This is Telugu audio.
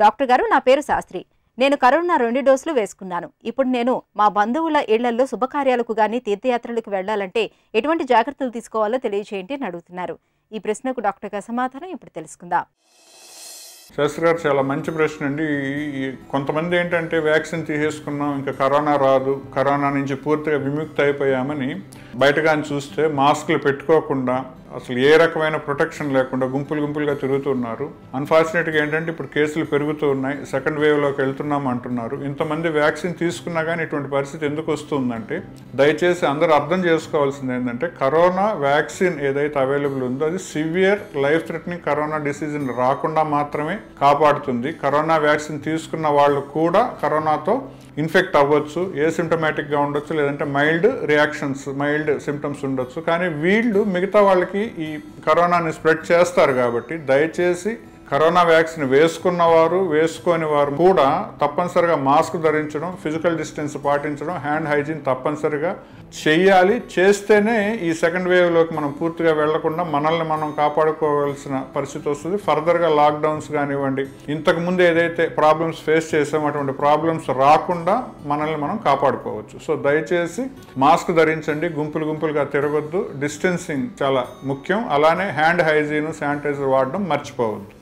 డాక్టర్ గారు, నా పేరు శాస్త్రి. నేను కరోనా 2 డోసులు వేసుకున్నాను. ఇప్పుడు నేను మా బంధువుల ఇళ్లలో శుభకార్యాలకు గాని తీర్థయాత్రలకు వెళ్లాలంటే ఎటువంటి జాగ్రత్తలు తీసుకోవాలో తెలియజేయండి అని అడుగుతున్నారు. ఈ ప్రశ్నకు డాక్టర్ గారి సమాధానం ఇప్పుడు తెలుసుకుందాం. శాస్త్రి గారు, చాలా మంచి ప్రశ్న అండి. కొంతమంది ఏంటంటే వ్యాక్సిన్ తీసేసుకున్నాం, ఇంకా కరోనా రాదు, కరోనా నుంచి పూర్తిగా విముక్తి అయిపోయామని బయటగాని చూస్తే మాస్కులు పెట్టుకోకుండా అసలు ఏ రకమైన ప్రొటెక్షన్ లేకుండా గుంపులుగా తిరుగుతున్నారు. అన్ఫార్చునేట్గా ఏంటంటే ఇప్పుడు కేసులు పెరుగుతూ ఉన్నాయి, సెకండ్ వేవ్లోకి వెళ్తున్నాం అంటున్నారు. ఇంతమంది వ్యాక్సిన్ తీసుకున్నా కానీ ఇటువంటి పరిస్థితి ఎందుకు వస్తుందంటే, దయచేసి అందరూ అర్థం చేసుకోవాల్సింది ఏంటంటే, కరోనా వ్యాక్సిన్ ఏదైతే అవైలబుల్ ఉందో అది సివియర్ లైఫ్ థ్రెటనింగ్ కరోనా డిసీజ్ని రాకుండా మాత్రమే కాపాడుతుంది. కరోనా వ్యాక్సిన్ తీసుకున్న వాళ్ళు కూడా కరోనాతో ఇన్ఫెక్ట్ అవ్వచ్చు, ఏసిమ్టమాటిక్గా ఉండొచ్చు, లేదంటే మైల్డ్ సిమ్టమ్స్ ఉండొచ్చు. కానీ వీళ్ళు మిగతా వాళ్ళకి ఈ కరోనాని స్ప్రెడ్ చేస్తారు. కాబట్టి దయచేసి కరోనా వ్యాక్సిన్ వేసుకోని వారు కూడా తప్పనిసరిగా మాస్క్ ధరించడం, ఫిజికల్ డిస్టెన్స్ పాటించడం, హ్యాండ్ హైజీన్ తప్పనిసరిగా చెయ్యాలి. చేస్తేనే ఈ సెకండ్ వేవ్లోకి మనం పూర్తిగా వెళ్లకుండా మనల్ని మనం కాపాడుకోవాల్సిన పరిస్థితి వస్తుంది. ఫర్దర్గా లాక్డౌన్స్ కానివ్వండి, ఇంతకుముందు ఏదైతే ప్రాబ్లమ్స్ ఫేస్ చేసామో అటువంటి ప్రాబ్లమ్స్ రాకుండా మనల్ని మనం కాపాడుకోవచ్చు. సో దయచేసి మాస్క్ ధరించండి, గుంపులుగా తిరగొద్దు, డిస్టెన్సింగ్ చాలా ముఖ్యం. అలానే హ్యాండ్ హైజీన్, శానిటైజర్ వాడడం మర్చిపోవద్దు.